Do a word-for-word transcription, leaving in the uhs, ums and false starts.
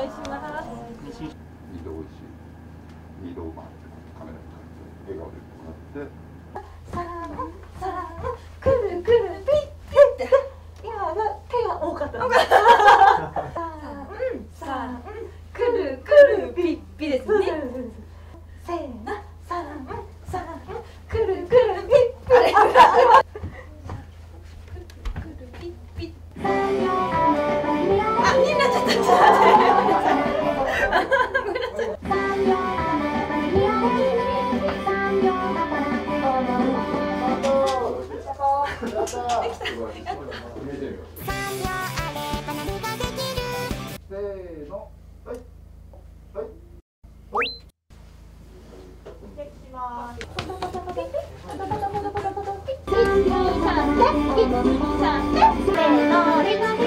いします。 二度おいしい。二度うまい。カメラに向かって笑顔でもらって。 さあさあくるくるピッピッって今は手が多かった。さあさあくるくるピッピですね。せーのさあさあくるくるピッピ。 せーの、はい、はい、 できます。せーの。